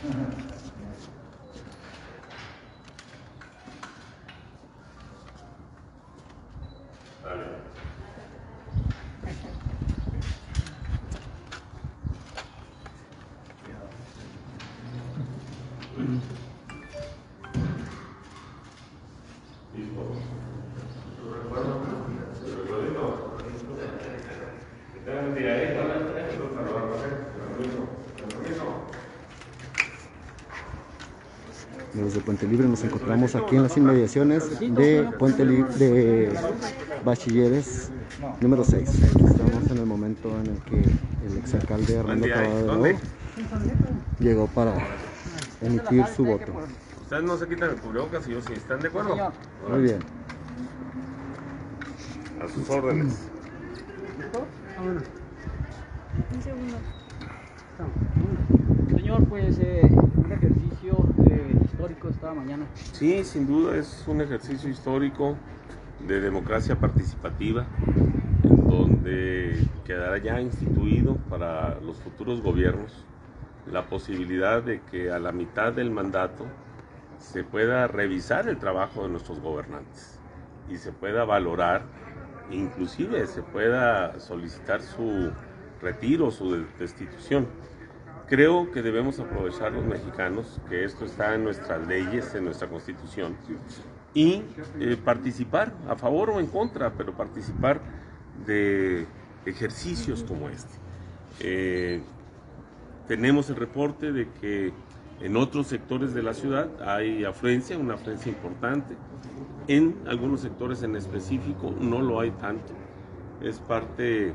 Desde Puente Libre nos encontramos aquí en las inmediaciones de Puente Libre, de Bachilleres número 6. Estamos en el momento en el que el exalcalde Armando Tabado llegó para emitir su voto. Ustedes no se quitan el cubrebocas y yo sí. ¿Están de acuerdo? Muy bien. A sus órdenes. Un segundo. Señor, pues un ejercicio histórico esta mañana. Sí, sin duda es un ejercicio histórico de democracia participativa, en donde quedará ya instituido para los futuros gobiernos la posibilidad de que a la mitad del mandato se pueda revisar el trabajo de nuestros gobernantes y se pueda valorar, inclusive se pueda solicitar su retiro, su destitución. Creo que debemos aprovechar los mexicanos, que esto está en nuestras leyes, en nuestra Constitución, y participar a favor o en contra, pero participar de ejercicios como este. Tenemos el reporte de que en otros sectores de la ciudad hay afluencia, una afluencia importante. En algunos sectores en específico no lo hay tanto. Es parte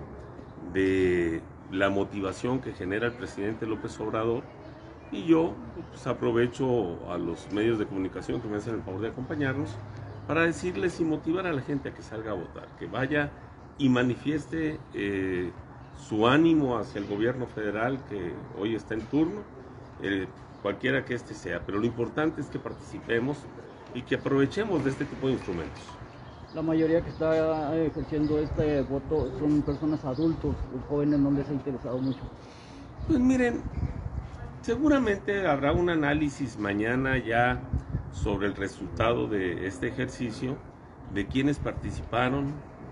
de la motivación que genera el presidente López Obrador, y yo pues aprovecho a los medios de comunicación que me hacen el favor de acompañarnos para decirles y motivar a la gente a que salga a votar, que vaya y manifieste su ánimo hacia el gobierno federal que hoy está en turno, cualquiera que este sea, pero lo importante es que participemos y que aprovechemos de este tipo de instrumentos. La mayoría que está ejerciendo este voto son personas adultos, los jóvenes no les ha interesado mucho. Pues miren, seguramente habrá un análisis mañana ya sobre el resultado de este ejercicio, de quiénes participaron,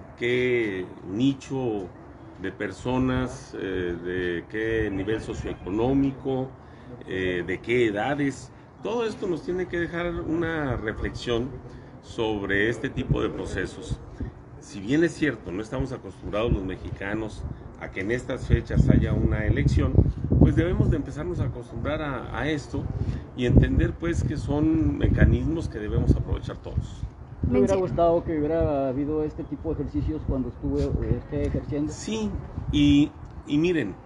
qué nicho de personas, de qué nivel socioeconómico, de qué edades. Todo esto nos tiene que dejar una reflexión sobre este tipo de procesos. Si bien es cierto, no estamos acostumbrados los mexicanos a que en estas fechas haya una elección, pues debemos de empezarnos a acostumbrar a esto y entender pues que son mecanismos que debemos aprovechar todos. ¿Me hubiera gustado que hubiera habido este tipo de ejercicios cuando estuve ejerciendo? Sí, y miren,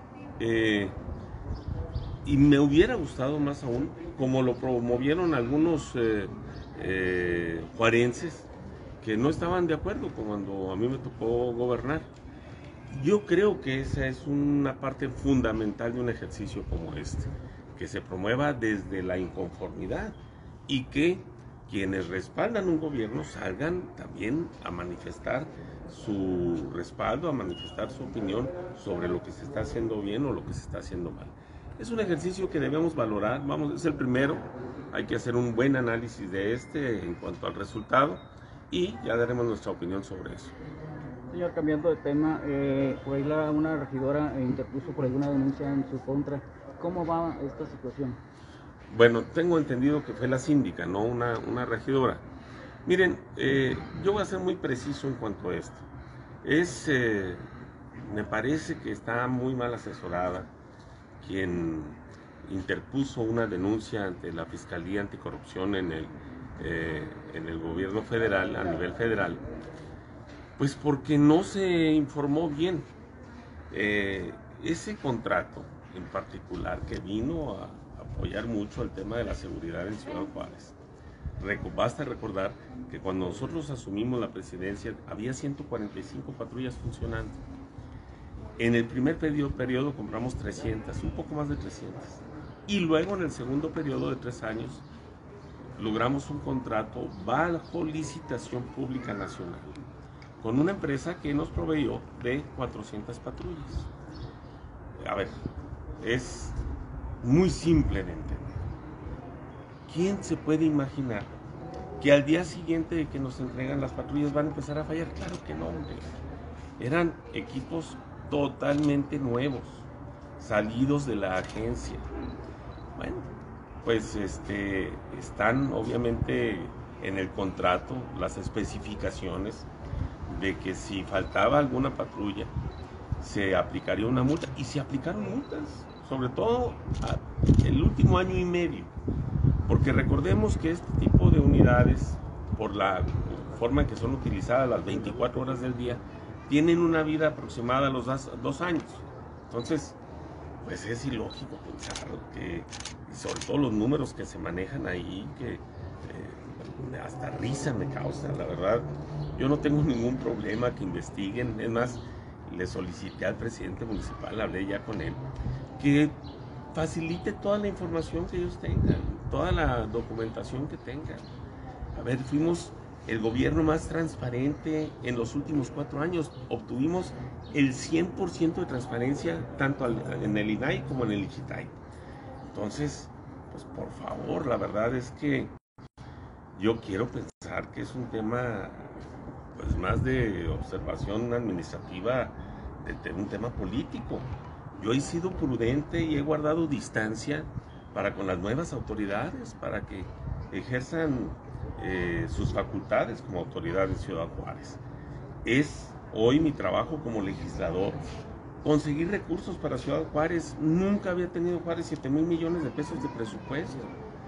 y me hubiera gustado más aún, como lo promovieron algunos juarenses que no estaban de acuerdo con cuando a mí me tocó gobernar. Yo creo que esa es una parte fundamental de un ejercicio como este, que se promueva desde la inconformidad y que quienes respaldan un gobierno salgan también a manifestar su respaldo, a manifestar su opinión sobre lo que se está haciendo bien o lo que se está haciendo mal. Es un ejercicio que debemos valorar, es el primero, hay que hacer un buen análisis de este en cuanto al resultado y ya daremos nuestra opinión sobre eso. Señor, cambiando de tema, por ahí una regidora interpuso por alguna denuncia en su contra. ¿Cómo va esta situación? Bueno, tengo entendido que fue la síndica, no una regidora. Miren, yo voy a ser muy preciso en cuanto a esto. Me parece que está muy mal asesorada quien interpuso una denuncia ante la Fiscalía Anticorrupción en el gobierno federal, a nivel federal, pues porque no se informó bien. Ese contrato en particular que vino a apoyar mucho el tema de la seguridad en Ciudad Juárez. Basta recordar que cuando nosotros asumimos la presidencia había 145 patrullas funcionando. En el primer periodo compramos 300, un poco más de 300. Y luego en el segundo periodo de 3 años logramos un contrato bajo licitación pública nacional con una empresa que nos proveyó de 400 patrullas. A ver, es muy simple de entender. ¿quién se puede imaginar que al día siguiente de que nos entregan las patrullas van a empezar a fallar? Claro que no, hombre. Eran equipos totalmente nuevos, salidos de la agencia. Bueno, pues están obviamente en el contrato las especificaciones de que si faltaba alguna patrulla se aplicaría una multa, y se aplicaron multas, sobre todo el último año y medio, porque recordemos que este tipo de unidades, por la forma en que son utilizadas las 24 horas del día, tienen una vida aproximada a los 2 años. Entonces, pues es ilógico pensar que, sobre todo los números que se manejan ahí, que hasta risa me causa, la verdad. Yo no tengo ningún problema que investiguen, es más, le solicité al presidente municipal, hablé ya con él, que facilite toda la información que ellos tengan, toda la documentación que tengan. A ver, fuimos el gobierno más transparente en los últimos 4 años, obtuvimos el 100% de transparencia tanto en el INAI como en el IJITAI. Entonces, pues por favor, la verdad es que yo quiero pensar que es un tema pues más de observación administrativa, de un tema político. Yo he sido prudente y he guardado distancia para con las nuevas autoridades, para que ejerzan sus facultades como autoridad de Ciudad Juárez. Es hoy mi trabajo como legislador conseguir recursos para Ciudad Juárez. Nunca había tenido Juárez 7,000 millones de pesos de presupuesto.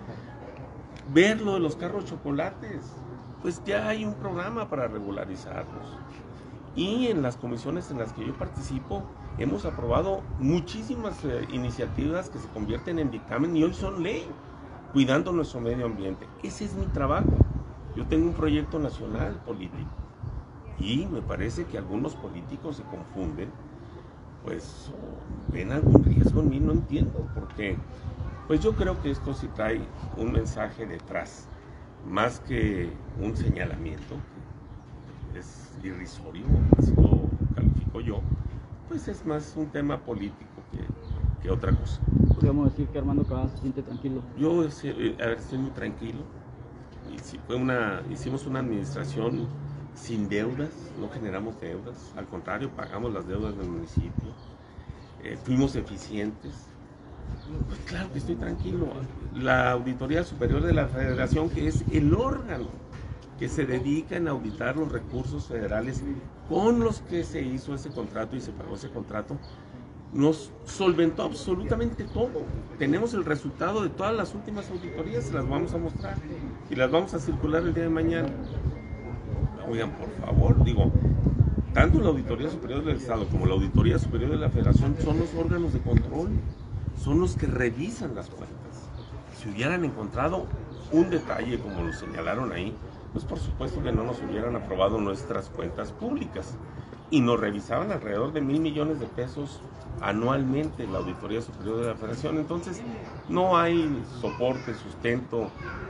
Ver lo de los carros chocolates, pues ya hay un programa para regularizarlos. Y en las comisiones en las que yo participo hemos aprobado muchísimas iniciativas que se convierten en dictamen y hoy son ley, cuidando nuestro medio ambiente. Ese es mi trabajo. Yo tengo un proyecto nacional político y me parece que algunos políticos se confunden, pues ven algún riesgo en mí, no entiendo, porque pues yo creo que esto sí trae un mensaje detrás, más que un señalamiento, que es irrisorio, así lo califico yo, pues es más un tema político que otra cosa. Podríamos decir que Armando Cabán se siente tranquilo. Yo estoy muy tranquilo, y si hicimos una administración sin deudas, no generamos deudas, al contrario, pagamos las deudas del municipio, fuimos eficientes. Pues claro que estoy tranquilo. La Auditoría Superior de la Federación, que es el órgano que se dedica en auditar los recursos federales con los que se hizo ese contrato y se pagó ese contrato, nos solventó absolutamente todo. Tenemos el resultado de todas las últimas auditorías, se las vamos a mostrar y las vamos a circular el día de mañana. Oigan, por favor, digo, tanto la Auditoría Superior del Estado como la Auditoría Superior de la Federación son los órganos de control, son los que revisan las cuentas. Si hubieran encontrado un detalle como lo señalaron ahí, pues por supuesto que no nos hubieran aprobado nuestras cuentas públicas y nos revisaban alrededor de 1,000 millones de pesos anualmente la Auditoría Superior de la Federación. Entonces no hay soporte, sustento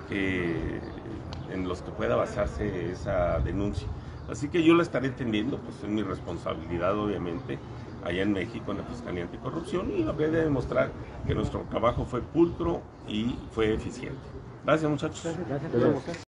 en los que pueda basarse esa denuncia. Así que yo la estaré atendiendo, pues es mi responsabilidad obviamente allá en México en la Fiscalía Anticorrupción, y habré de demostrar que nuestro trabajo fue pulcro y fue eficiente. Gracias, muchachos. Gracias.